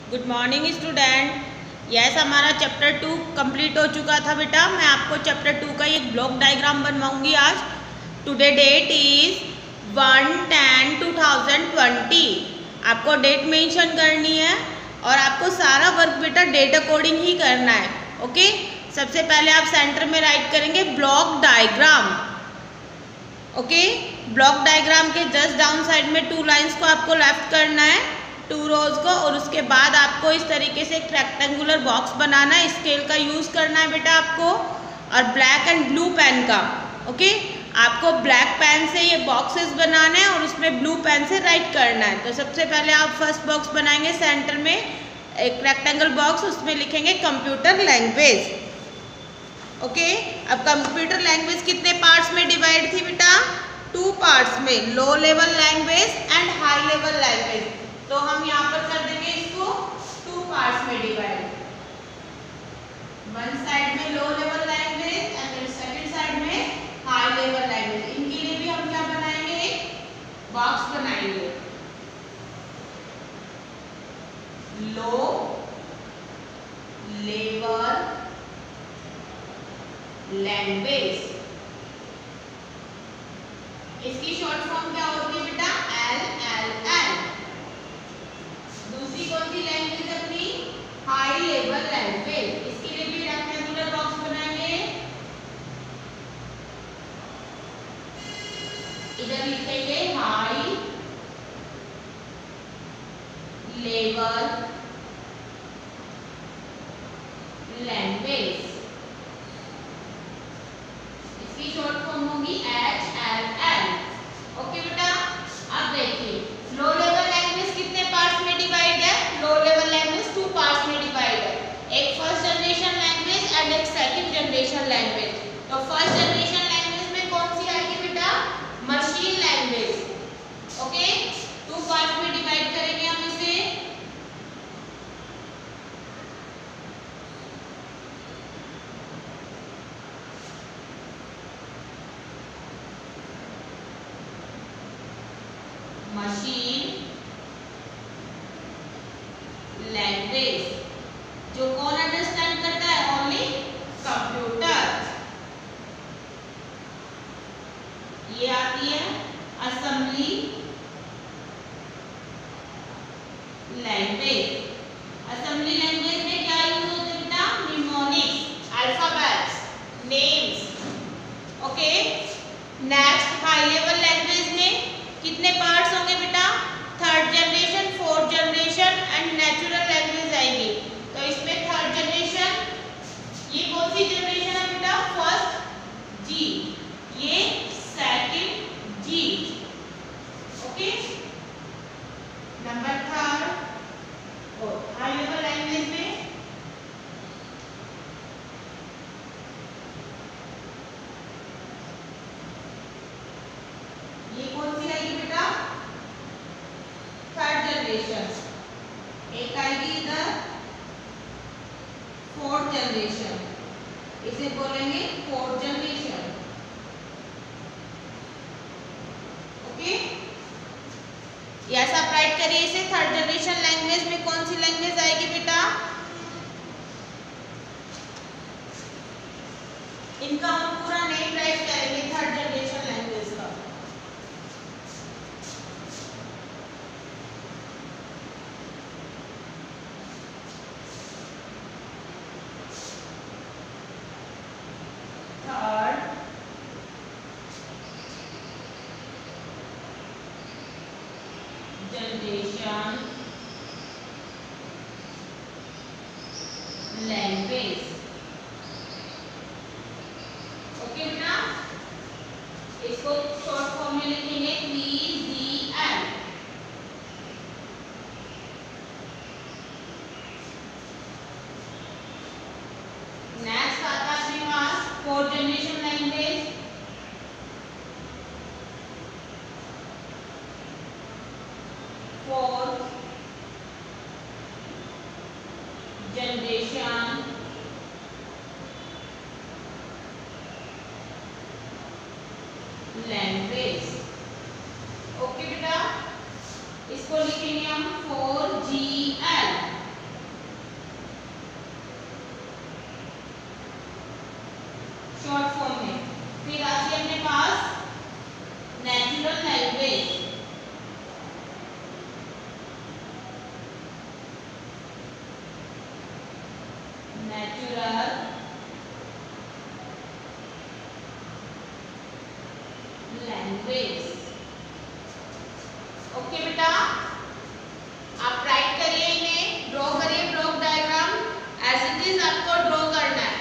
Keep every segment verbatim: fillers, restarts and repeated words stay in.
Good morning student. Yes, हमारा chapter two complete हो चुका था बेटा। मैं आपको चैप्टर टू का एक ब्लॉक डायग्राम बनवाऊंगी आज। Today date is one ten two thousand twenty. आपको डेट मेंशन करनी है और आपको सारा वर्क बेटा डेट अकॉर्डिंग ही करना है। ओके, सबसे पहले आप सेंटर में राइट करेंगे block diagram. Okay, block diagram के जस्ट डाउन साइड में टू लाइंस को आपको लेफ्ट करना है, टू रोज को, और उसके बाद आपको इस तरीके से एक रेक्टेंगुलर बॉक्स बनाना है। स्केल का यूज करना है बेटा आपको, और ब्लैक एंड ब्लू पेन का। ओके, आपको ब्लैक पेन से ये बॉक्सेस बनाने हैं और उसमें ब्लू पेन से राइट करना है। तो सबसे पहले आप फर्स्ट बॉक्स बनाएंगे, सेंटर में एक रेक्टेंगल बॉक्स, उसमें लिखेंगे कंप्यूटर लैंग्वेज। ओके, अब कंप्यूटर लैंग्वेज कितने पार्ट्स में डिवाइड थी बेटा? टू पार्ट्स में, low level language and high level language. तो हम यहाँ पर कर देंगे इसको टू पार्ट्स में डिवाइड। वन साइड में लो लेवल लैंग्वेज एंड फिर सेकंड साइड में हाई लेवल लैंग्वेज। इनके लिए भी हम क्या बनाएंगे? एक बॉक्स बनाएंगे। लो लेवल लैंग्वेज, इसकी शॉर्ट फॉर्म क्या होती है बेटा? L L L. दूसरी कौन सी लैंग्वेज अपनी? High level language. इसके लिए भी रेक्टेंगुलर बॉक्स बनाएंगे। इधर लिखेंगे हाई लेवल लैंग्वेज, इसकी शॉर्ट फॉर्म होगी एच एल एल। ओके बेटा, अब देखिए लो लेवल लैंग्वेज कितने पार्ट्स में डिवाइड है? Low level language two parts में डिवाइड है, एक फर्स्ट जनरेशन लैंग्वेज एंड एक सेकंड जनरेशन लैंग्वेज। तो फर्स्ट जनरेशन लैंग्वेज में कौन सी आएगी बेटा? Machine language. Okay, to parts में डिवाइड करेंगे हम इसे। मशीन लैंग्वेज जो कौन अंडरस्टैंड करता है? Only computer. ये आती है असेंबली लैंग्वेज। असेंबली लैंग्वेज में क्या यूज होते हैं बेटा? Mnemonics, alphabets, names. Okay, next high level language में कितने पार्ट्स होंगे बेटा? Third generation, fourth generation and natural language आएगी। तो इसमें थर्ड जनरेशन, ये कौन सी जनरेशन है बेटा? फर्स्ट जी, ये second G. Okay, number third और हाई लेवल लैंग्वेज में ये कौन सी आएगी बेटा? Third generation. एक आएगी इधर फोर्थ जनरेशन, इसे बोलेंगे फोर्थ जनरेशन। ओके, यस, आप राइट करिए इसे। थर्ड जनरेशन लैंग्वेज में कौन सी लैंग्वेज आएगी बेटा? इनका हम पूरा नेम राइट करेंगे थर्ड जनरेशन लैंग्वेज का। Generation language. ओके बेटा, इसको शॉर्ट फॉर्म में लिखेंगे पी जी एल। नेक्स्ट आता है अपने पास fourth generation language. Fourth generation language. Okay बेटा, इसको लिखेंगे हम फोर जी एल। है अपने पास natural language. Natural language. Okay बेटा, आप राइट करिए, इन्हें ड्रॉ करिए block diagram. As it is आपको ड्रॉ करना है।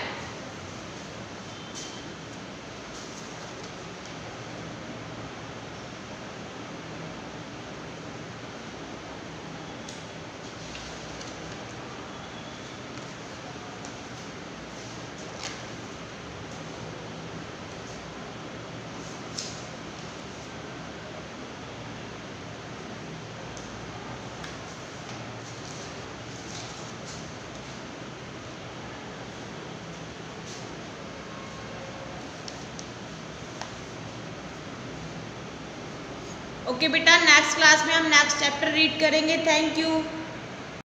ओके बेटा, नेक्स्ट क्लास में हम नेक्स्ट चैप्टर रीड करेंगे। Thank you.